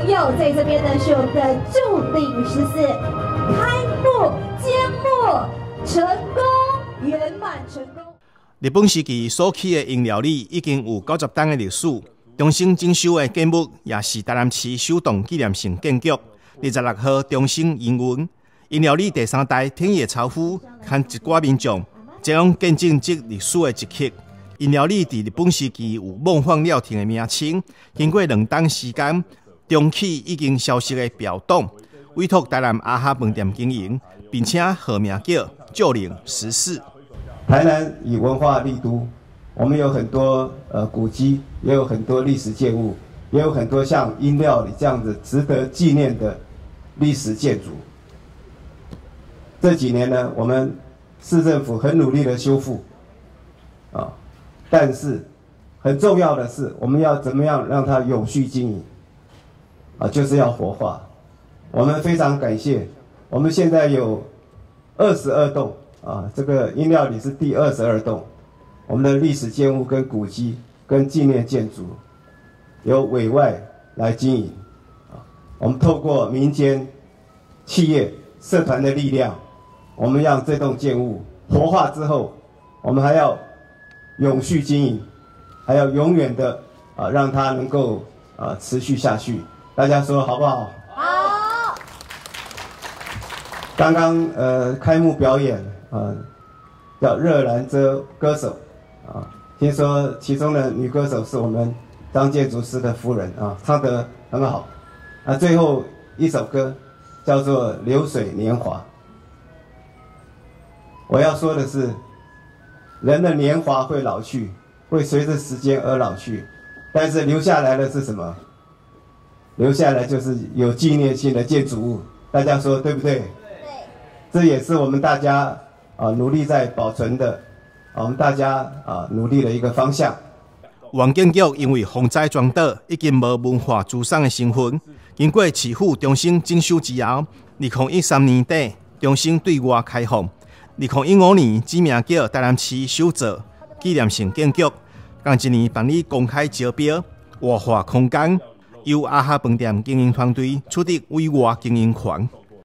朋友，在这边呢是我们的祝鼎14开幕揭幕成功，圆满成功。 日本时期所起的饮料理已经有90档的历史，中兴精修的建物也是台南市首栋纪念性建筑。26号中兴营运，饮料理第3代天野超夫和一寡民众将见证这历史的一刻。饮料理伫日本时期有梦幻料亭的名称，经过2档时间，中期已经消失的表董委托台南阿哈饭店经营，并且号名叫祝鼎14。 台南以文化立都，我们有很多古迹，也有很多历史建物，也有很多像饮料理这样子值得纪念的历史建筑。这几年呢，我们市政府很努力的修复，但是很重要的是，我们要怎么样让它永续经营，就是要活化。我们非常感谢，我们现在有22栋这个饮料理是第22栋，我们的历史建物跟古迹跟纪念建筑由委外来经营，我们透过民间、企业、社团的力量，我们让这栋建物活化之后，我们还要永续经营，还要永远的让它能够持续下去。大家说好不好？ 好。 刚刚开幕表演叫热兰遮歌手听说其中的女歌手是我们张建筑师的夫人唱得很好。最后一首歌叫做《流水年华》。我要说的是，人的年华会老去，会随着时间而老去，但是留下来的是什么？留下来就是有纪念性的建筑物。大家说对不对？对。这也是我们大家努力在保存的，我们大家努力的一个方向。 原建筑因为风灾撞倒，已经无文化资产的身份。经过市府中兴整修之后，2013年底中兴对外开放。2015年指名叫台南市首座纪念性建筑，同一年办理公开招标，活化空间，由阿哈饭店经营团队出得委外经营权。